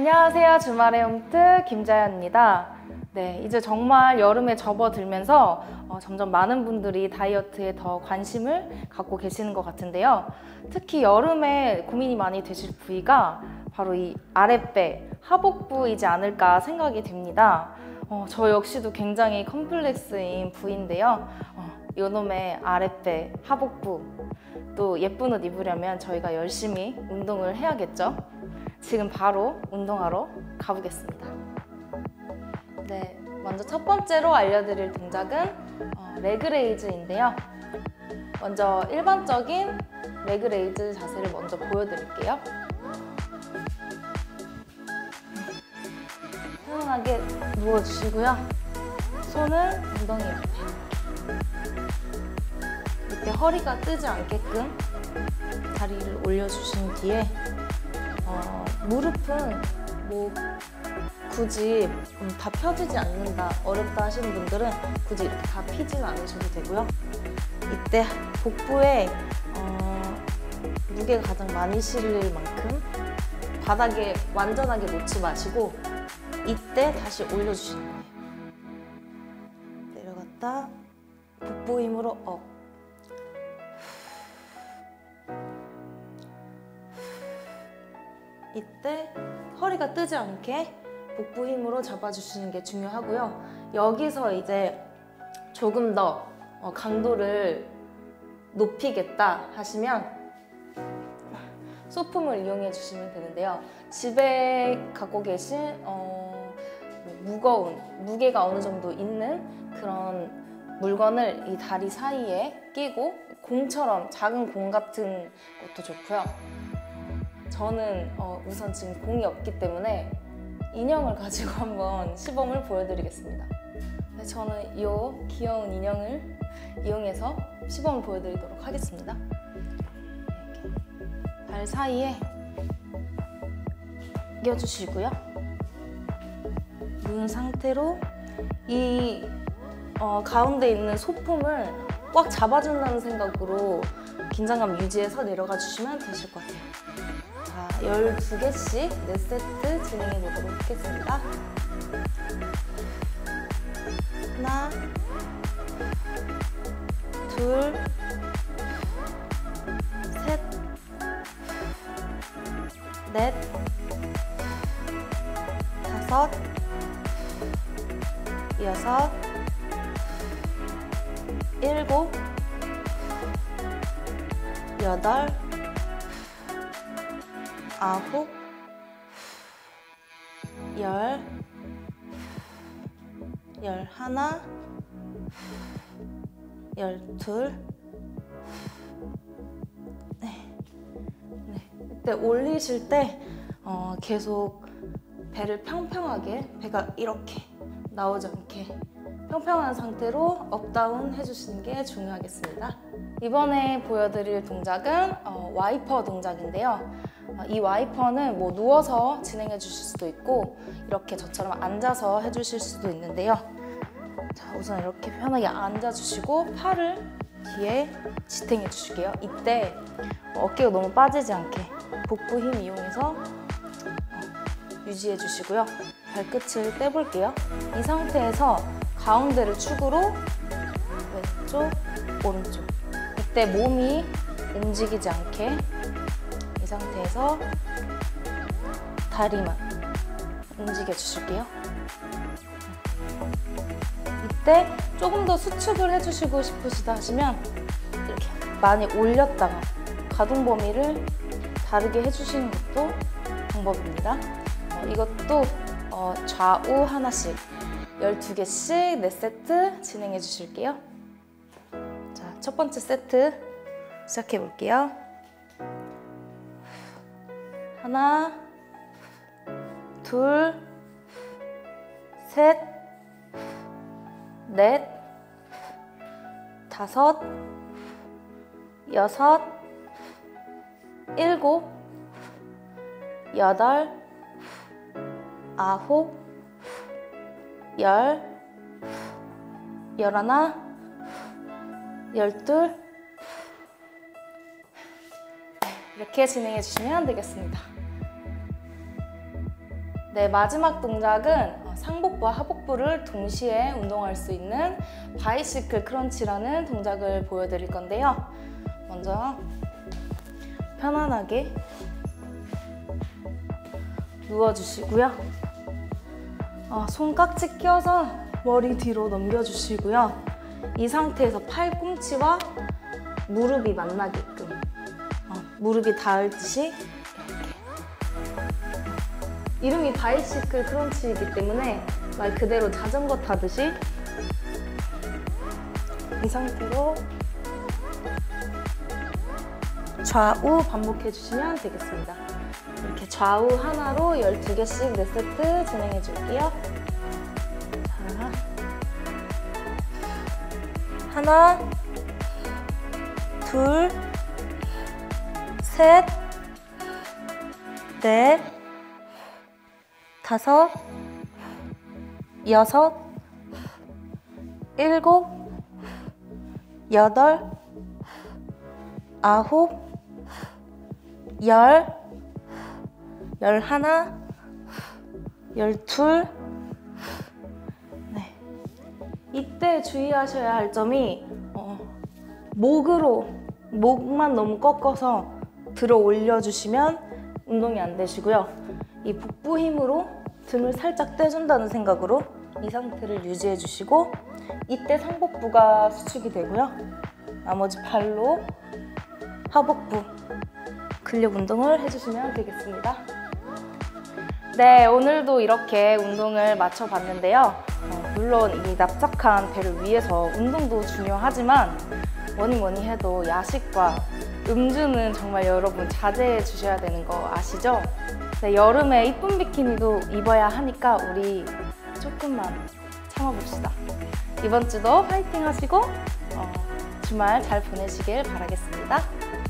안녕하세요. 주말의 홈트 김자연입니다. 네, 이제 정말 여름에 접어들면서 점점 많은 분들이 다이어트에 더 관심을 갖고 계시는 것 같은데요. 특히 여름에 고민이 많이 되실 부위가 바로 이 아랫배, 하복부이지 않을까 생각이 됩니다. 저 역시도 굉장히 컴플렉스인 부위인데요. 요놈의 아랫배, 하복부, 또 예쁜 옷 입으려면 저희가 열심히 운동을 해야겠죠? 지금 바로 운동하러 가보겠습니다. 네, 먼저 첫 번째로 알려드릴 동작은 레그레이즈인데요. 먼저 일반적인 레그레이즈 자세를 먼저 보여드릴게요. 편안하게 누워주시고요. 손은 엉덩이 옆에. 이때 허리가 뜨지 않게끔 다리를 올려주신 뒤에 무릎은 굳이 다 펴지지 않는다, 어렵다 하시는 분들은 굳이 이렇게 다 피지는 않으셔도 되고요. 이때 복부에 무게가 가장 많이 실릴 만큼 바닥에 완전하게 놓지 마시고 이때 다시 올려주시는 거예요. 내려갔다 복부 힘으로 업. 이때 허리가 뜨지 않게 복부 힘으로 잡아주시는 게 중요하고요. 여기서 이제 조금 더 강도를 높이겠다 하시면 소품을 이용해 주시면 되는데요. 집에 갖고 계신 무거운, 무게가 어느 정도 있는 그런 물건을 이 다리 사이에 끼고 공처럼 작은 공 같은 것도 좋고요. 저는 우선 지금 공이 없기 때문에 인형을 가지고 한번 시범을 보여드리겠습니다. 네, 저는 이 귀여운 인형을 이용해서 시범을 보여드리도록 하겠습니다. 이렇게 발 사이에 끼워주시고요. 누운 상태로 이 가운데 있는 소품을 꽉 잡아준다는 생각으로 긴장감 유지해서 내려가 주시면 되실 것 같아요. 자, 12개씩 4세트 진행해 보도록 하겠습니다. 하나, 둘, 셋, 넷, 다섯, 여섯, 일곱, 여덟, 아홉, 열, 열하나, 열둘, 네. 이때 올리실 때 계속 배를 평평하게, 배가 이렇게 나오지 않게 평평한 상태로 업다운 해주시는 게 중요하겠습니다. 이번에 보여드릴 동작은 와이퍼 동작인데요. 이 와이퍼는 누워서 진행해 주실 수도 있고 이렇게 저처럼 앉아서 해주실 수도 있는데요. 자, 우선 이렇게 편하게 앉아주시고 팔을 뒤에 지탱해 주실게요. 이때 어깨가 너무 빠지지 않게 복부 힘 이용해서 유지해 주시고요. 발끝을 떼볼게요. 이 상태에서 가운데를 축으로 왼쪽, 오른쪽. 이때 몸이 움직이지 않게 이 상태에서 다리만 움직여 주실게요. 이때 조금 더 수축을 해주시고 싶으시다 하시면 이렇게 많이 올렸다가 가동 범위를 다르게 해주시는 것도 방법입니다. 이것도 좌우 하나씩 12개씩 4세트 진행해 주실게요. 자, 첫 번째 세트 시작해 볼게요. 하나, 둘, 셋, 넷, 다섯, 여섯, 일곱, 여덟, 아홉, 열, 열하나, 열둘, 이렇게 진행해 주시면 되겠습니다. 네, 마지막 동작은 상복부와 하복부를 동시에 운동할 수 있는 바이시클 크런치라는 동작을 보여드릴 건데요. 먼저 편안하게 누워주시고요. 손깍지 껴서 머리 뒤로 넘겨주시고요. 이 상태에서 팔꿈치와 무릎이 만나게끔 무릎이 닿을듯이 이렇게. 이름이 바이시클 크런치이기 때문에 말 그대로 자전거 타듯이 이 상태로 좌우 반복해 주시면 되겠습니다. 이렇게 좌우 하나로 12개씩 4세트 진행해 줄게요. 자, 하나, 둘, 셋, 넷, 다섯, 여섯, 일곱, 여덟, 아홉, 열, 열하나, 열둘. 네. 이때 주의하셔야 할 점이 목만 너무 꺾어서 들어 올려주시면 운동이 안 되시고요. 이 복부 힘으로 등을 살짝 떼준다는 생각으로 이 상태를 유지해 주시고 이때 상복부가 수축이 되고요. 나머지 팔로 하복부 근력 운동을 해주시면 되겠습니다. 네, 오늘도 이렇게 운동을 마쳐봤는데요. 물론 이 납작한 배를 위해서 운동도 중요하지만 뭐니 해도 야식과 음주는 정말 여러분 자제해 주셔야 되는 거 아시죠? 네, 여름에 이쁜 비키니도 입어야 하니까 우리 조금만 참아봅시다. 이번 주도 화이팅 하시고 주말 잘 보내시길 바라겠습니다.